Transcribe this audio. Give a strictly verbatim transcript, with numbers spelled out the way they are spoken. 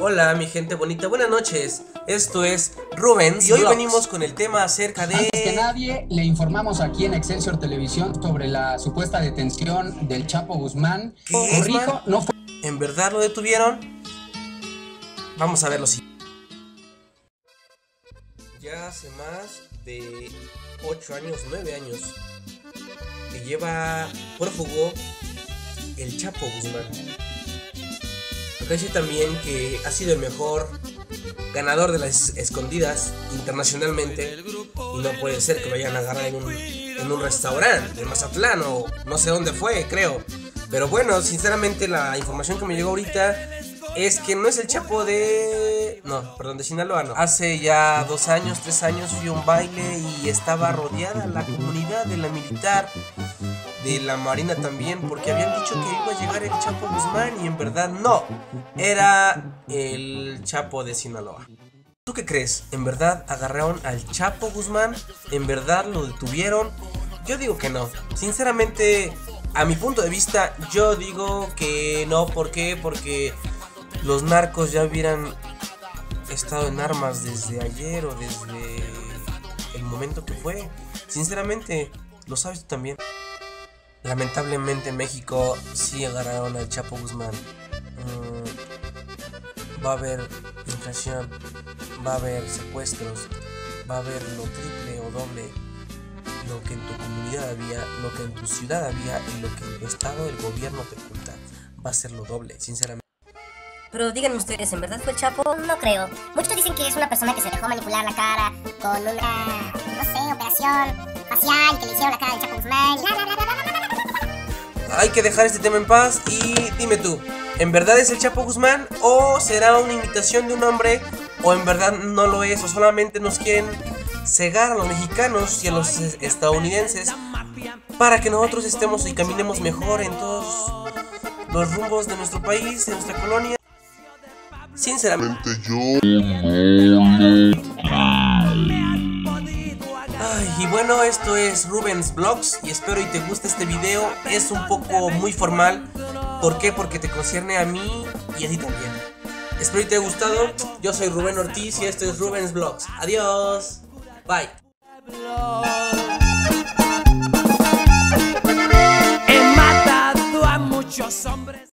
Hola mi gente bonita, buenas noches. Esto es Rubens y hoy Vlogs. venimos con el tema acerca de... Antes que nadie, le informamos aquí en Excelsior Televisión sobre la supuesta detención del Chapo Guzmán. ¿Qué es, Corrijo, man? no fue... ¿En verdad lo detuvieron? Vamos a verlo si... Ya hace más de ocho años, nueve años que lleva prófugo el Chapo Guzmán. Acá dice también que ha sido el mejor ganador de las escondidas internacionalmente y no puede ser que lo hayan agarrado en un, en un restaurante de Mazatlán o no sé dónde fue, creo. Pero bueno, sinceramente la información que me llegó ahorita es que no es el Chapo de... No, perdón, de Sinaloa, no. Hace ya dos años, tres años fui a un baile y estaba rodeada la comunidad de la militar, de la marina también, porque habían dicho que iba a llegar el Chapo Guzmán y en verdad no, era el Chapo de Sinaloa. ¿Tú qué crees? ¿En verdad agarraron al Chapo Guzmán? ¿En verdad lo detuvieron? Yo digo que no. Sinceramente, a mi punto de vista, yo digo que no. ¿Por qué? Porque los narcos ya hubieran estado en armas desde ayer o desde el momento que fue. Sinceramente, lo sabes tú también. Lamentablemente en México sí agarraron al Chapo Guzmán. Mm, va a haber inflación, va a haber secuestros, va a haber lo triple o doble lo que en tu comunidad había, lo que en tu ciudad había y lo que en tu estado el gobierno te oculta. Va a ser lo doble, sinceramente. Pero díganme ustedes, ¿en verdad fue el Chapo? No creo. Muchos dicen que es una persona que se dejó manipular la cara con una, no sé, operación facial, que le hicieron la cara del Chapo Guzmán. Bla, bla, bla, bla, bla, bla. Hay que dejar este tema en paz y dime tú, ¿en verdad es el Chapo Guzmán o será una imitación de un hombre o en verdad no lo es o solamente nos quieren cegar a los mexicanos y a los estadounidenses para que nosotros estemos y caminemos mejor en todos los rumbos de nuestro país, de nuestra colonia? Sinceramente yo Ay, y bueno, esto es Rubens Vlogs y espero y te guste este video. Es un poco muy formal. ¿Por qué? Porque te concierne a mí y a ti también. Espero y te haya gustado. Yo soy Rubén Ortiz y esto es Rubens Vlogs. Adiós. Bye. He matado a muchos hombres.